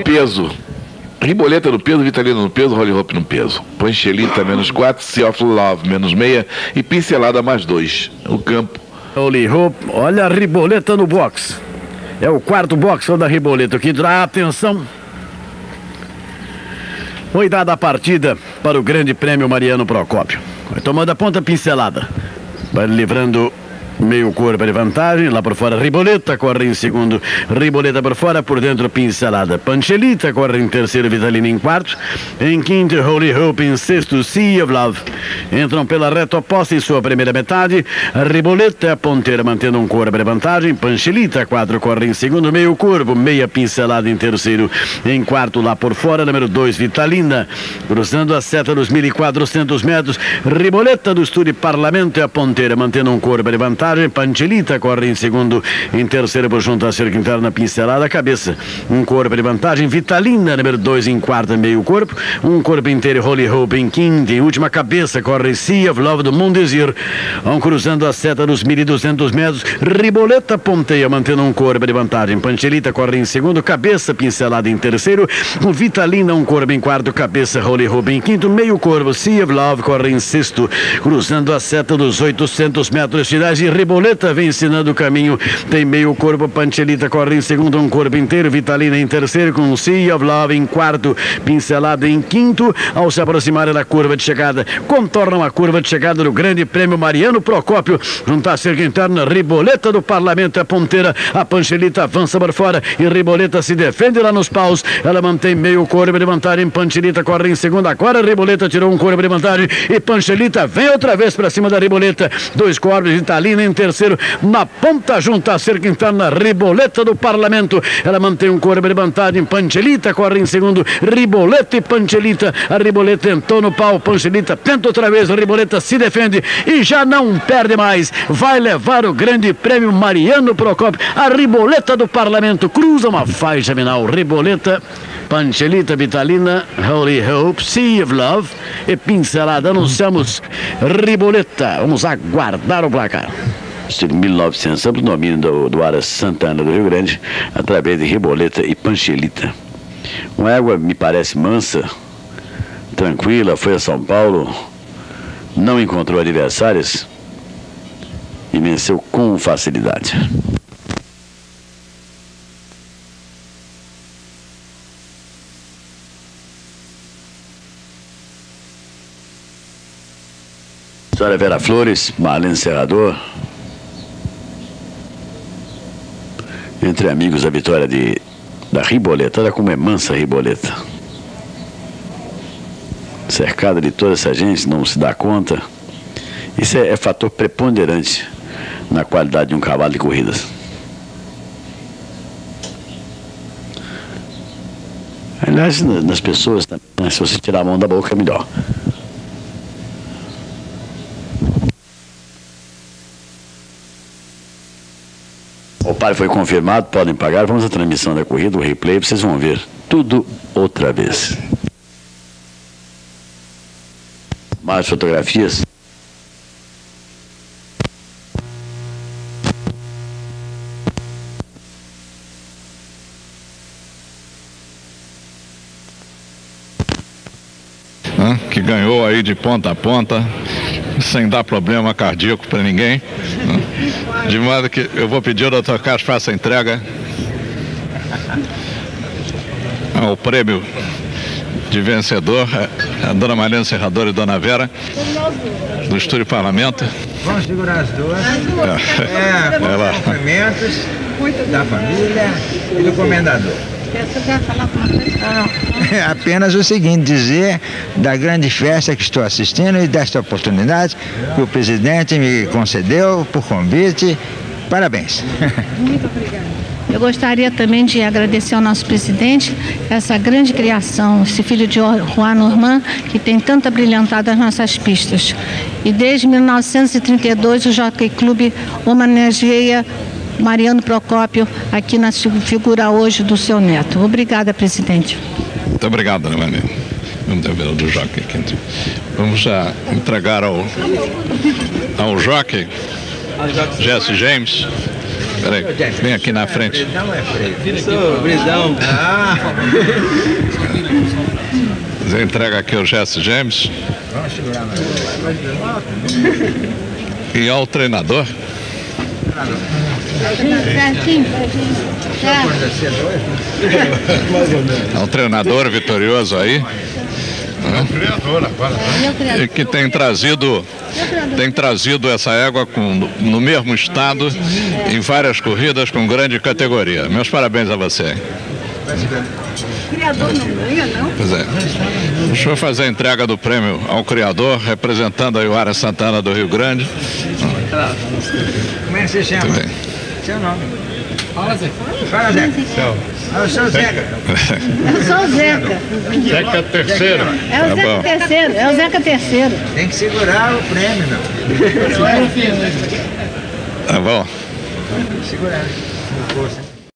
peso. Riboleta no peso, Vitalina no peso, Holy Hope no peso. Panchelita -4, Sea of Love -6 e Pincelada +2. O campo. Holy Hope, olha a Riboleta no box. É o quarto box da Riboleta. O quinto, atenção. Foi dada a partida para o Grande Prêmio Mariano Procópio. Vai tomando a ponta, Pincelada. Vai livrando meio corpo de vantagem, lá por fora Riboleta, corre em segundo, Riboleta por fora, por dentro Pincelada. Panchelita corre em terceiro, Vitalina em quarto, em quinto Holy Hope, em sexto Sea of Love. Entram pela reta oposta em sua primeira metade, Riboleta é a ponteira mantendo um corpo de vantagem, Panchelita 4 corre em segundo, meio corpo, meia Pincelada em terceiro, em quarto lá por fora, número 2 Vitalina, cruzando a seta dos 1.400 metros, Riboleta do Estúdio Parlamento é a ponteira mantendo um corpo de vantagem, Panchelita corre em segundo, em terceiro por junto à cerca interna, Pincelada, cabeça, um corpo de vantagem, Vitalina, número 2 em quarto, meio corpo, um corpo inteiro, Holy Hope em quinto, em última cabeça, corre Sea of Love do Mundesir, vão cruzando a seta dos 1.200 metros, Riboleta ponteia, mantendo um corpo de vantagem, Panchelita corre em segundo, cabeça, Pincelada em terceiro, Vitalina, um corpo em quarto, cabeça, Holy Hope em quinto, meio corpo, Sea of Love corre em sexto, cruzando a seta dos 800 metros finais, e Riboleta vem ensinando o caminho, tem meio corpo, Panchelita corre em segundo, um corpo inteiro, Vitalina em terceiro, com Sea of Love em quarto, Pincelada em quinto, ao se aproximarem da curva de chegada, contornam a curva de chegada do Grande Prêmio Mariano Procópio, junto à cerca interna, Riboleta do Parlamento é ponteira, a Panchelita avança por fora, e Riboleta se defende lá nos paus, ela mantém meio corpo de vantagem, Panchelita corre em segundo, agora Riboleta tirou um corpo de vantagem, e Panchelita vem outra vez para cima da Riboleta, dois corpos, Vitalina em terceiro, na ponta junto à cerca interna, Riboleta do Parlamento, ela mantém um corpo de vantagem, Panchelita corre em segundo, Riboleta e Panchelita, a Riboleta entrou no pau, Panchelita tenta outra vez, a Riboleta se defende e já não perde mais, vai levar o Grande Prêmio Mariano Procópio, a Riboleta do Parlamento cruza uma faixa final, Riboleta, Panchelita, Vitalina, Holy Hope, Sea of Love e Pincelada. Anunciamos Riboleta, vamos aguardar o placar. Estilo 1900, sob o domínio do Aras Santana do Rio Grande, através de Riboleta e Panchelita. Uma égua me parece mansa, tranquila, foi a São Paulo, não encontrou adversários e venceu com facilidade. Senhora Vera Flores, Marlene Serrador. Entre amigos, a vitória da Riboleta. Olha como é mansa a Riboleta. Cercada de toda essa gente, não se dá conta. Isso é fator preponderante na qualidade de um cavalo de corridas. Aliás, nas pessoas, né, se você tirar a mão da boca, é melhor. O par foi confirmado, podem pagar. Vamos à transmissão da corrida, o replay, vocês vão ver tudo outra vez. Mais fotografias. Que ganhou aí de ponta a ponta, sem dar problema cardíaco para ninguém. De modo que eu vou pedir ao Dr. Carlos faça a entrega ao prêmio de vencedor, a dona Marlene Serrador e dona Vera, do Estúdio Parlamento. Vamos segurar as duas. Cumprimentos da família e do comendador. Você quer falar alguma coisa? Apenas o seguinte, dizer da grande festa que estou assistindo e desta oportunidade que o presidente me concedeu por convite. Parabéns. Muito obrigada. Eu gostaria também de agradecer ao nosso presidente essa grande criação, esse filho de Juan Normand, que tem tanto abrilhantado as nossas pistas. E desde 1932 o Jockey Club homenageia Mariano Procópio aqui na figura hoje do seu neto. Obrigada, presidente. Muito obrigado, dona Marlene. Vamos ver o do jockey aqui. Vamos já entregar ao jockey Jesse James Peraí, vem aqui na frente. Brisão é freio. Sou Brisão. Você entrega aqui o Jesse James. Vamos segurar mais. E ao treinador. É um treinador vitorioso aí. É o criador agora. E que tem trazido essa égua no mesmo estado, em várias corridas com grande categoria. Meus parabéns a você. Criador não ganha, não? Pois é. Deixa eu fazer a entrega do prêmio ao criador, representando a Ioara Santana do Rio Grande. Como é que você chama? Tudo bem. Seu nome? Fala, Zé. Fala, Zeca. Eu sou o Zeca. Eu sou o Zeca. Zeca terceiro. É o Zeca terceiro. É o Zeca terceiro. Tem que segurar o prêmio, meu. Tá bom. Segurar. Com força.